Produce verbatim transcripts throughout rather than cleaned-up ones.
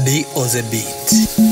D on the beat.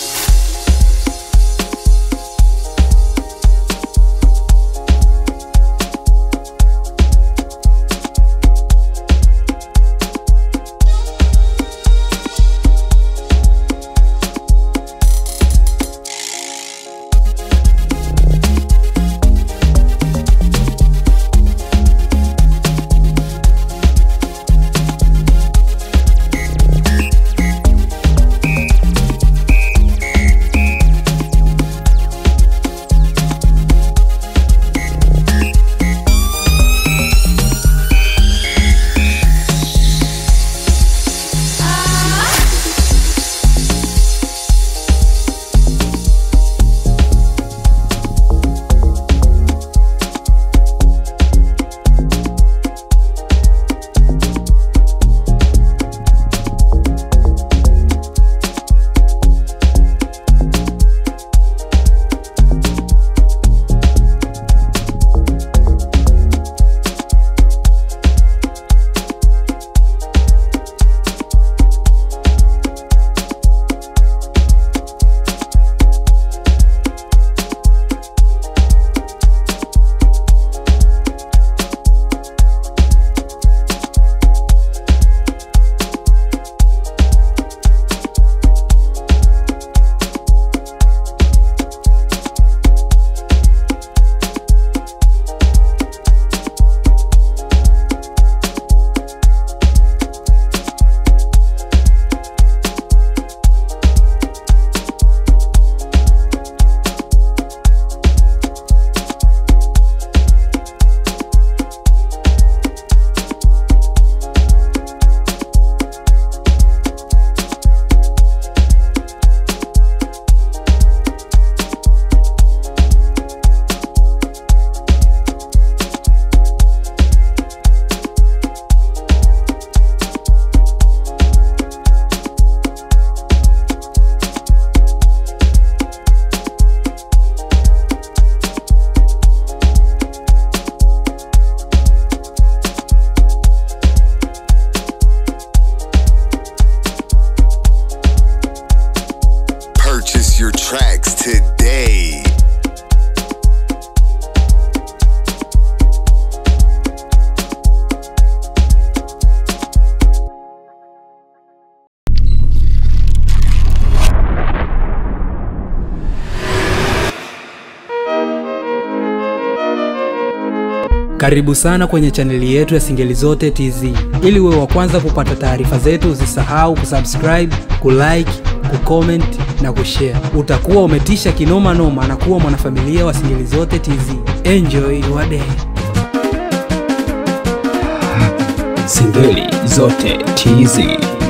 Your tracks today. Karibu sana kwenye chaneli yetu ya Singeli Zote T Z. Ili uwe wa kwanza kupata taarifa zetu, usisahau kusubscribe, kulike, kucomment na kushare. Utakuwa umetisha kinoma noma na kuwa mwanafamilia wa Singeli Zote T Z. Enjoy your day. Singeli Zote T Z.